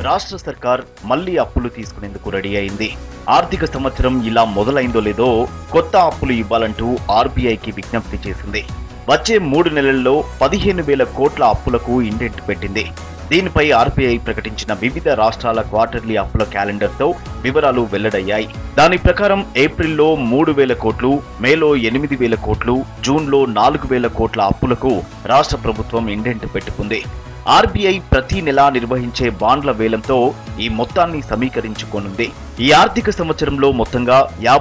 రాష్ట్ర సర్కార్ మళ్లీ అప్పులు తీసుకునేందుకు రెడీ అయింది. ఆర్థిక సంవత్సరం ఇలా మొదలైందో లేదో కొత్త అప్పులు ఇవ్వాలంటూ ఆర్బీఐకి విజ్ఞప్తి చేసింది. వచ్చే 3 నెలల్లో 15,000 కోట్ల అప్పులకు ఇండెంట్ పెట్టింది. దీనిపై ఆర్బీఐ ప్రకటించిన వివిధ రాష్ట్రాల క్వార్టర్లీ అప్పుల క్యాలెండర్తో వివరాలు వెల్లడయ్యాయి. దాని ప్రకారం ఏప్రిల్లో 3,000 కోట్లు, మేలో 8,000 కోట్లు, జూన్లో 4,000 కోట్ల అప్పులకు రాష్ట్ర ప్రభుత్వం ఇండెంట్ పెట్టుకుంది. ఆర్బీఐ ప్రతి నెలా నిర్వహించే బాండ్ల వేలంతో ఈ మొత్తాన్ని సమీకరించుకోనుంది. ఈ ఆర్థిక సంవత్సరంలో మొత్తంగా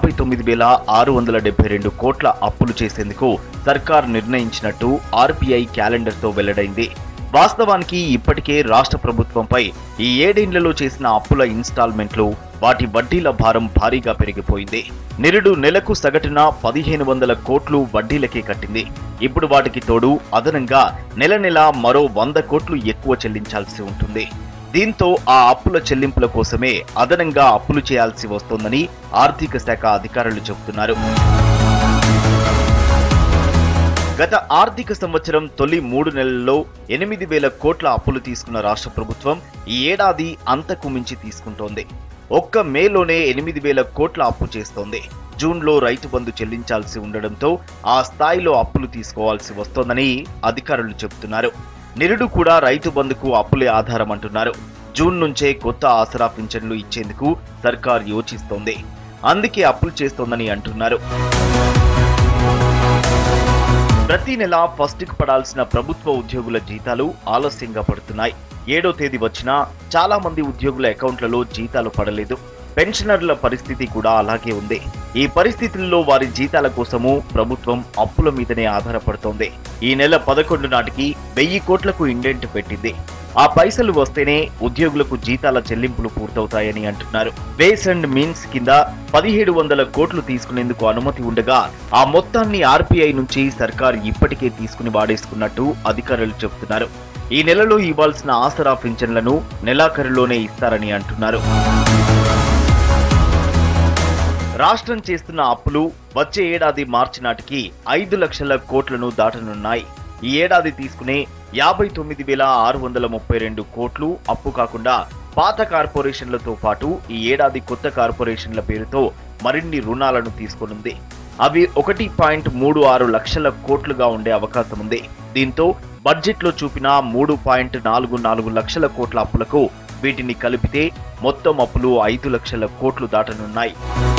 59,672 కోట్ల అప్పులు చేసేందుకు సర్కార్ నిర్ణయించినట్టు ఆర్బీఐ క్యాలెండర్తో వెల్లడైంది. వాస్తవానికి ఇప్పటికే రాష్ట్ర ప్రభుత్వంపై ఈ 7 ఏళ్లలో చేసిన అప్పుల ఇన్స్టాల్మెంట్లు, వాటి వడ్డీల భారం భారీగా పెరిగిపోయింది. నిరుడు నెలకు సగటున 1,500 కోట్లు వడ్డీలకే కట్టింది. ఇప్పుడు వాటికి తోడు అదనంగా నెల నెలా మరో 100 కోట్లు ఎక్కువ చెల్లించాల్సి ఉంటుంది. దీంతో ఆ అప్పుల చెల్లింపుల కోసమే అదనంగా అప్పులు చేయాల్సి వస్తోందని ఆర్థిక శాఖ అధికారులు చెబుతున్నారు. గత ఆర్థిక సంవత్సరం తొలి 3 నెలల్లో 8,000 కోట్ల అప్పులు తీసుకున్న రాష్ట్ర ప్రభుత్వం ఈ ఏడాది అంతకు మించి తీసుకుంటోంది. ఒక్క మేలోనే 8,000 కోట్ల అప్పు చేస్తోంది. జూన్లో రైతు బంధు చెల్లించాల్సి ఉండడంతో ఆ స్థాయిలో అప్పులు తీసుకోవాల్సి వస్తోందని అధికారులు చెబుతున్నారు. నిరుడు కూడా రైతు బంధుకు అప్పులే ఆధారం అంటున్నారు. జూన్ నుంచే కొత్త ఆసరా పింఛన్లు ఇచ్చేందుకు సర్కార్ యోచిస్తోంది. అందుకే అప్పులు చేస్తోందని అంటున్నారు. ప్రతి నెల ఫస్ట్కి పడాల్సిన ప్రభుత్వ ఉద్యోగుల జీతాలు ఆలస్యంగా పడుతున్నాయి. 7వ తేదీ వచ్చినా చాలా మంది ఉద్యోగుల అకౌంట్లలో జీతాలు పడలేదు. పెన్షనర్ల పరిస్థితి కూడా అలాగే ఉంది. ఈ పరిస్థితుల్లో వారి జీతాల కోసము ప్రభుత్వం అప్పుల మీదనే ఆధారపడుతోంది. ఈ నెల 11 నాటికి 1,000 కోట్లకు ఇండెంట్ పెట్టింది. ఆ పైసలు వస్తేనే ఉద్యోగులకు జీతాల చెల్లింపులు పూర్తవుతాయని అంటున్నారు. వేస్ అండ్ మీన్స్ కింద 1,700 కోట్లు తీసుకునేందుకు అనుమతి ఉండగా ఆ మొత్తాన్ని ఆర్బీఐ నుంచి సర్కార్ ఇప్పటికే తీసుకుని వాడేసుకున్నట్టు అధికారులు చెబుతున్నారు. ఈ నెలలో ఇవ్వాల్సిన ఆసరా పింఛన్లను నెలాఖరులోనే ఇస్తారని అంటున్నారు. రాష్ట్రం చేస్తున్న అప్పులు వచ్చే ఏడాది మార్చి నాటికి 5 లక్షల కోట్లను దాటనున్నాయి. ఈ ఏడాది తీసుకునే 59,632 కోట్లు అప్పు కాకుండా పాత కార్పొరేషన్లతో పాటు ఈ ఏడాది కొత్త కార్పొరేషన్ల పేరుతో మరిన్ని రుణాలను తీసుకోనుంది. అవి 1.36 లక్షల కోట్లుగా ఉండే అవకాశం ఉంది. దీంతో బడ్జెట్లో చూపిన 3.44 లక్షల కోట్ల అప్పులకు వీటిని కలిపితే మొత్తం అప్పులు 5 లక్షల కోట్లు దాటనున్నాయి.